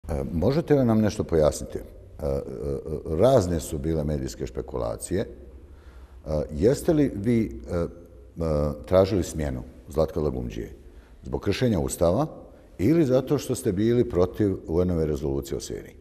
Možete li nam nešto pojasniti? Razne su bile medijske špekulacije. Jeste li vi tražili smjenu Zlatka Lagundžije zbog kršenja Ustava ili zato što ste bili protiv UN-ove rezolucije o Siriji?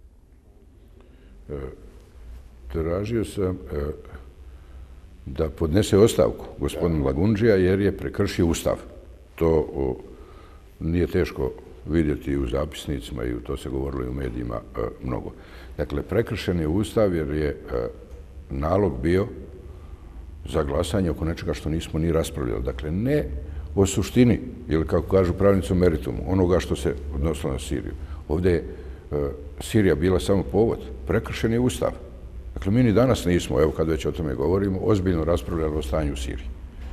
Tražio sam da podnese ostavku gospodin Lagundžija jer je prekršio Ustav. To nije teško vidjeti u zapisnicima i to se govorilo i u medijima mnogo. Dakle, prekršen je Ustav jer je nalog bio za glasanje oko nečega što nismo ni raspravljali. Dakle, ne o suštini ili, kako kažu pravnici, o meritumu, onoga što se odnosilo na Siriju. Ovdje je Sirija bila samo povod. Prekršen je Ustav. Dakle, mi ni danas nismo, evo kad već o tome govorimo, ozbiljno raspravljali o stanju u Siriji.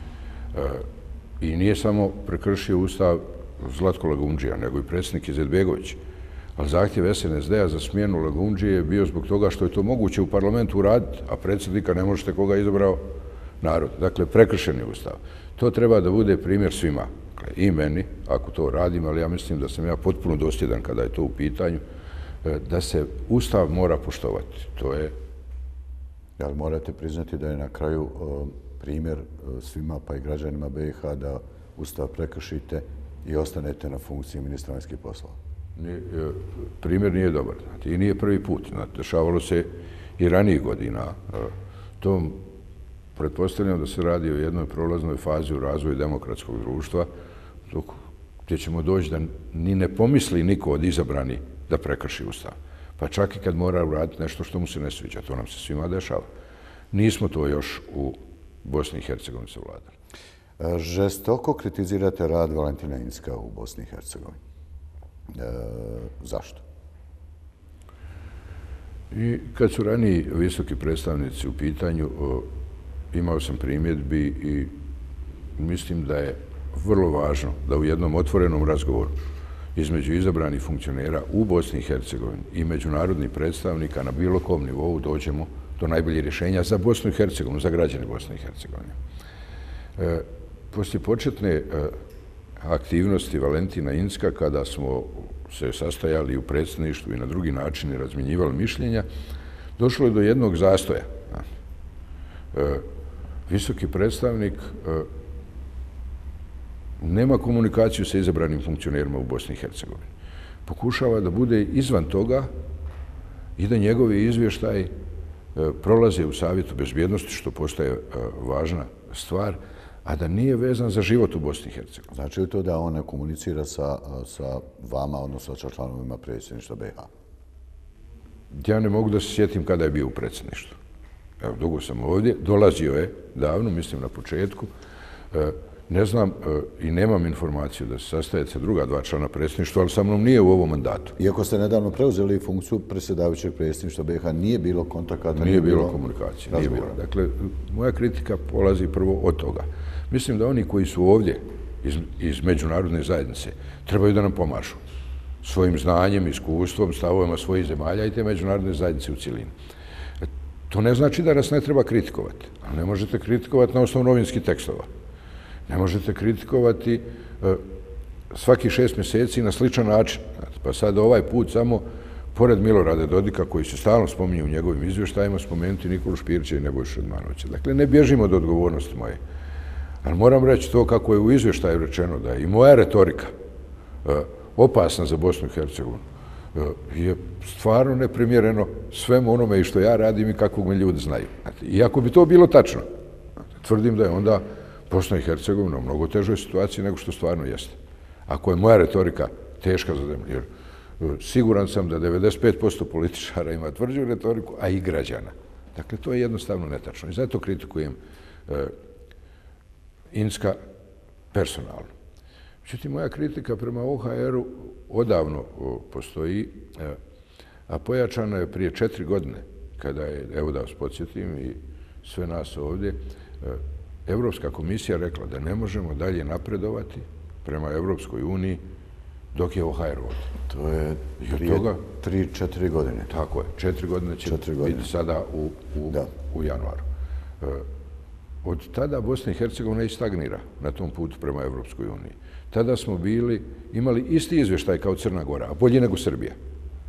I nije samo prekršio Ustav Zlatko Lagundžija, nego i predsjednik Izetbegović. Ali zahtjev SNSD-a za smjenu Lagundžije je bio zbog toga što je to moguće u parlamentu uraditi, a predsjednika ne možete koga izabrao narod. Dakle, prekršen je Ustav. To treba da bude primjer svima. Dakle, i meni, ako to radim, ali ja mislim da sam ja potpuno dosljedan kada je to u pitanju, da se Ustav mora poštovati. To je... Ali morate priznati da je na kraju primjer svima, pa i građanima BiH, da Ustav prekršite i ostanete na funkciji ministra vanjskih poslova. Primjer nije dobar. I nije prvi put. Dešavalo se i ranijih godina. To pretpostavljam da se radi o jednoj prolaznoj fazi u razvoju demokratskog društva, gdje ćemo doći da ni ne pomisli niko od izabrani da prekrši Ustav. Pa čak i kad mora uraditi nešto što mu se ne sviđa. To nam se svima dešava. Nismo to još u Bosni i Hercegovini savladali. Žestoko kritizirate rad Valentina Incka u Bosni i Hercegovini. Zašto? I kad su raniji visoki predstavnici u pitanju, imao sam primjedbi i mislim da je vrlo važno da u jednom otvorenom razgovoru između izabranih funkcionera u Bosni i Hercegovini i međunarodnih predstavnika na bilo kom nivou dođemo do najboljih rješenja za Bosnu i Hercegovinu, za građane Bosne i Hercegovine. Poslije početne aktivnosti Valentina Incka, kada smo se sastajali u predsjedništvu i na drugi način razmjenjivali mišljenja, došlo je do jednog zastoja. Visoki predstavnik nema komunikaciju sa izabranim funkcionerima u Bosni i Hercegovini. Pokušava da bude izvan toga i da njegovi izvještaji prolaze u Savjetu bezbjednosti, što postaje važna stvar, a da nije vezan za život u Bosni i Hercegovini. Znači li to da on ne komunicira sa vama, odnosno sa članovima predsjedništva BiH? Ja ne mogu da se sjetim kada je bio u predsjedništvu. Evo, dugo sam ovdje. Dolazio je davno, mislim na početku. Ne znam i nemam informaciju da se sastaje sa druga dva člana predsjedništva, ali sa mnom nije u ovom mandatu. Iako ste nedavno preuzeli funkciju predsjedavajućeg predsjedništva BiH, nije bilo kontakata? Nije bilo komunikacije. Nije bilo. Dakle, moja kritika polazi prvo od toga. Mislim da oni koji su ovdje iz međunarodne zajednice trebaju da nam pomažu svojim znanjem, iskustvom, stavovima svojih zemalja i te međunarodne zajednice u cjelini. To ne znači da nas ne treba kritikovati, ali ne možete kritikovati na osnovu novinskih tekstova. Ne možete kritikovati svaki 6 mjeseci na sličan način. Pa sad ovaj put samo, pored Milorada Dodika, koji se stalno spominje u njegovim izvještajima, spomenuti Nikolu Špirića i Nebojšu Radmanovića. Dakle, ne bježimo od odgovornosti moje. Ali moram reći to kako je u izvještaju rečeno da je i moja retorika opasna za Bosnu i Hercegovinu. Je stvarno neprimjereno svemu onome i što ja radim i kakvog me ljudi znaju. I ako bi to bilo tačno, tvrdim da je onda Bosna i Hercegovina u mnogo težoj situaciji nego što stvarno jeste. Ako je moja retorika teška za zemlju, jer siguran sam da 95% političara ima tvrđu retoriku, a i građana. Dakle, to je jednostavno netačno. I zato kritikujem Incka personalno. Međutim, moja kritika prema OHR-u odavno postoji, a pojačana je prije 4 godine, kada je, evo da vas podsjetim i sve nas ovdje, Evropska komisija rekla da ne možemo dalje napredovati prema Evropskoj uniji dok je OHR ovdje. To je prije 3-4 godine. Tako je. 4 godine će biti sada u januaru. Od tada Bosna i Hercegovina i stagnira na tom putu prema Evropskoj uniji. Tada smo imali isti izvještaj kao Crna Gora, a bolji nego Srbija.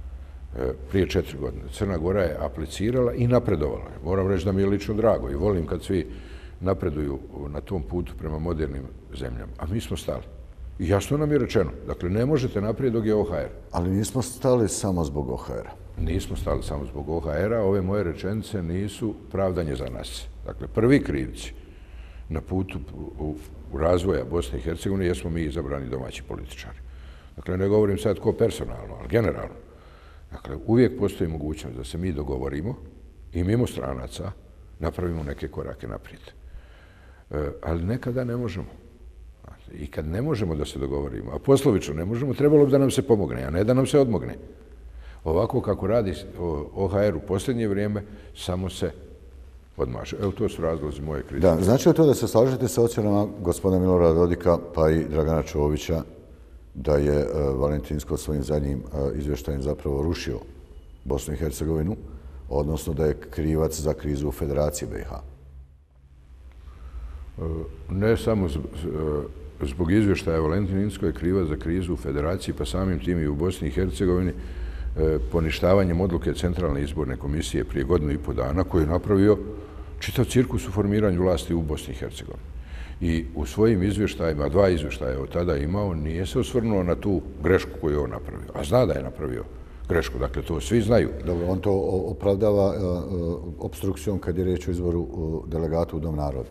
prije 4 godine. Crna Gora je aplicirala i napredovala. Moram reći da mi je lično drago i volim kad svi napreduju na tom putu prema modernim zemljama. A mi smo stali. I jasno nam je rečeno. Dakle, ne možete naprijed dok je OHR. Ali nismo stali samo zbog OHR-a. Nismo stali samo zbog OHR-a. Ove moje rečenice nisu pravdanje za nas. Dakle, prvi krivci na putu u razvoja Bosne i Hercegovine jesmo mi izabrani domaći političari. Dakle, ne govorim sad ko personalno, ali generalno. Dakle, uvijek postoji mogućnost da se mi dogovorimo i mimo stranaca napravimo neke korake naprijed. Ali nekada ne možemo. I kad ne možemo da se dogovorimo, a poslovično ne možemo, trebalo bi da nam se pomogne, a ne da nam se odmogne. Ovako kako radi OHR u posljednje vrijeme, samo se odmaže. Evo, to su razlozi moje kritike. Da, znači li to da se slažete sa ocjenama gospodina Milorada Dodika pa i Dragana Čovića da je Valentinsko svojim zadnjim izvještajem zapravo rušio Bosnu i Hercegovinu, odnosno da je krivac za krizu u Federaciji BiH? Ne samo zbog izvještaja Valentinsko je krivac za krizu u Federaciji, pa samim tim i u Bosni i Hercegovini, poništavanjem odluke Centralne izborne komisije prije 1,5 dana, koji je napravio čitav cirkus u formiranju vlasti u Bosni i Hercegovini. I u svojim izvještajima, 2 izvještaja od tada imao, nije se osvrnuo na tu grešku koju je on napravio. A zna da je napravio grešku, dakle to svi znaju. Dobro, on to opravdava opstrukcijom kad je riječ o izboru delegata u Dom naroda.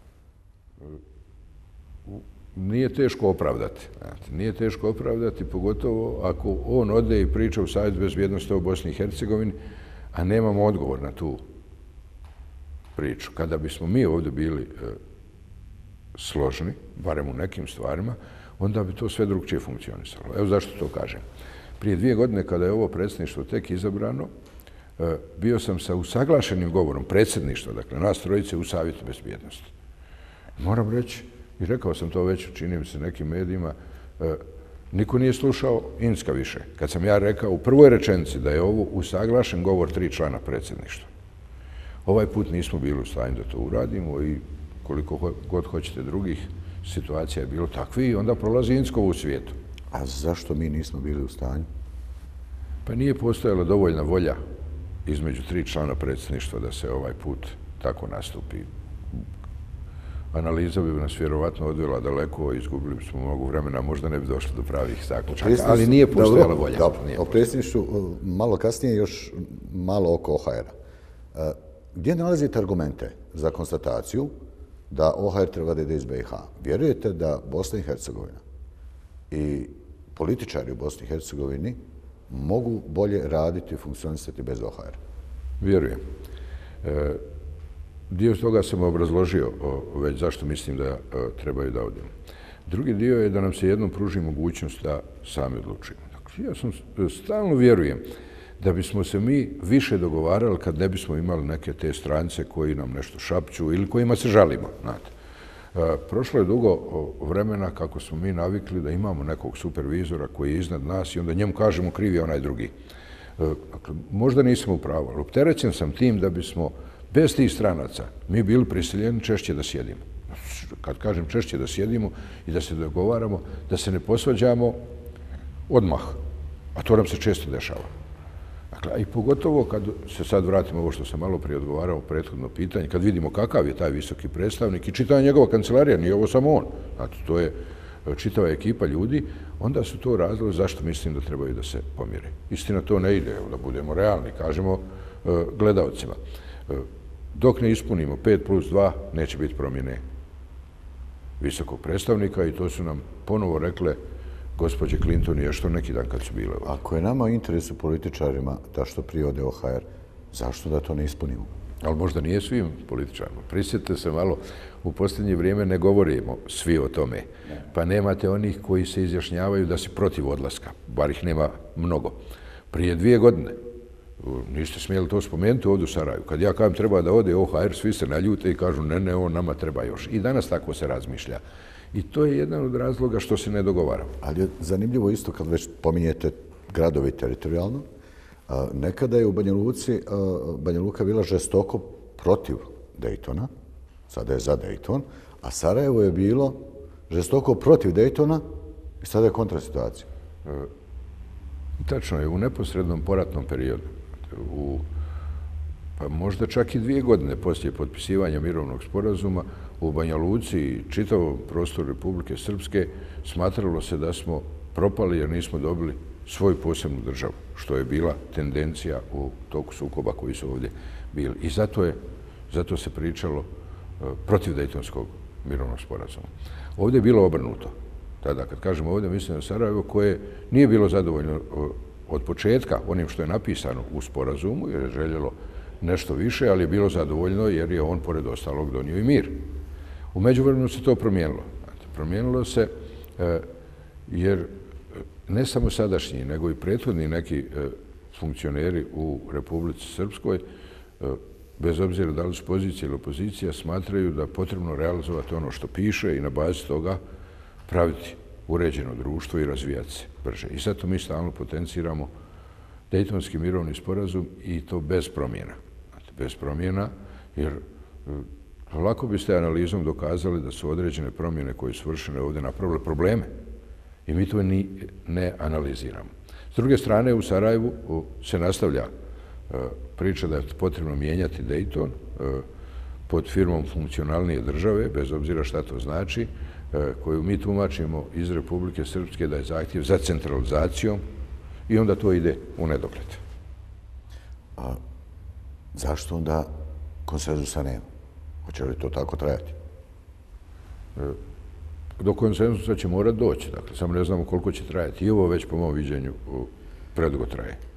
Nije teško opravdati. Nije teško opravdati, pogotovo ako on ode i priča u Savjet bezbjednosti o Bosni i Hercegovini, a nemamo odgovor na tu priču. Kada bismo mi ovdje bili složni, barem u nekim stvarima, onda bi to sve drugčije funkcionisalo. Evo zašto to kažem. Prije 2 godine, kada je ovo predsjedništvo tek izabrano, bio sam sa usaglašenim govorom predsjedništva, dakle nas trojice u Savjetu bezbjednosti. Moram reći, i rekao sam to već, čini mi se nekim medijima, niko nije slušao Incka više. Kad sam ja rekao u prvoj rečenici da je ovo usaglašen govor 3 člana predsjedništva. Ovaj put nismo bili u stanju da to uradimo i koliko god hoćete drugih situacija je bilo takvi i onda prolazi Inckovo u svijetu. A zašto mi nismo bili u stanju? Pa nije postojala dovoljna volja između 3 člana predsjedništva da se ovaj put tako nastupi. Analiza bi nas vjerovatno odvela daleko, izgubili bismo mnogo vremena, možda ne bi došli do pravih zaključaka, ali nije postojala volja. O predsjedništvu malo kasnije, još malo oko OHR-a. Gdje nalazite argumente za konstataciju da OHR treba da ide iz BiH? Vjerujete da Bosna i Hercegovina i političari u Bosni i Hercegovini mogu bolje raditi i funkcionisati bez OHR? Vjerujem. Dio toga sam obrazložio već zašto mislim da trebaju da odemo. Drugi dio je da nam se jednom pruži mogućnost da sami odlučimo. Dakle, ja stalno vjerujem da bismo se mi više dogovarali kad ne bismo imali neke te strance koji nam nešto šapću ili kojima se žalimo. Prošlo je dugo vremena kako smo mi navikli da imamo nekog supervizora koji je iznad nas i onda njemu kažemo kriv je onaj drugi. Dakle, možda nisam u pravu, ali opterećen sam tim da bismo bez tih stranaca mi bili prisiljeni češće da sjedimo. Kad kažem češće da sjedimo i da se dogovaramo, da se ne posvađamo odmah. A to nam se često dešava. Dakle, i pogotovo kad se sad vratimo ovo što sam malo prije odgovarao u prethodno pitanje, kad vidimo kakav je taj visoki predstavnik i čitava njegova kancelarija, nije ovo samo on. Znači, to je čitava ekipa ljudi, onda su to razlozi zašto mislim da trebaju da se pomire. Istina, to ne ide, da budemo realni, kažemo gledalcima. Dok ne ispunimo 5+2, neće biti promjene visokog predstavnika i to su nam ponovo rekle gospođe Clinton i još to neki dan kad su bile ovdje. Ako je nama u interesu političarima da što prije ode OHR, zašto da to ne ispunimo? Ali možda nije svim političarima. Prisjetite se malo, u posljednje vrijeme ne govorimo svi o tome. Pa nemate onih koji se izjašnjavaju da si protiv odlaska, bar ih nema mnogo. Prije 2 godine, niste smjeli to spomenuti ovdje u Sarajevu. Kad ja kažem treba da ode OHR, svi se naljute i kažu ne, on nama treba još. I danas tako se razmišlja. I to je jedan od razloga što se ne dogovaramo. Ali je zanimljivo isto kad već pominjete gradovi teritorijalno. Nekada je u Banja Luka bila žestoko protiv Daytona, sada je za Dayton, a Sarajevo je bilo žestoko protiv Daytona i sada je kontra situacija. Tačno je, u neposrednom poratnom periodu, pa možda čak i 2 godine poslije potpisivanja mirovnog sporazuma, u Banja Luci i čitavom prostoru Republike Srpske smatralo se da smo propali jer nismo dobili svoju posebnu državu, što je bila tendencija u toku sukoba koji su ovdje bili. I zato se pričalo protiv Dejtonskog mirovnog sporazuma. Ovdje je bilo obrnuto. Tada, kad kažemo ovdje, mislim na Sarajevo, koje nije bilo zadovoljno od početka onim što je napisano u sporazumu, jer je željelo nešto više, ali je bilo zadovoljno jer je on, pored ostalog, donio i mir. U međuvremenu se to promijenilo. Promijenilo se jer ne samo sadašnji, nego i prethodni neki funkcioneri u Republici Srpskoj, bez obzira da li su pozicija ili opozicija, smatraju da je potrebno realizovati ono što piše i na bazi toga praviti uređeno društvo i razvijati se brže. I zato mi stalno potenciramo Dejtonski mirovni sporazum i to bez promjena. Bez promjena, jer lako biste analizom dokazali da su određene promjene koje su vršene ovdje napravile probleme. I mi to ne analiziramo. S druge strane, u Sarajevu se nastavlja priča da je potrebno mijenjati Dejton pod firmom funkcionalnije države, bez obzira šta to znači, koju mi tumačimo iz Republike Srpske da je zahtjev za centralizacijom i onda to ide u nedogled. A zašto onda konsenzusa nema? Hoće li to tako trajati? Do konsenzusa će morati doći, dakle, samo ne znamo koliko će trajati. I ovo već po mom viđenju predugo traje.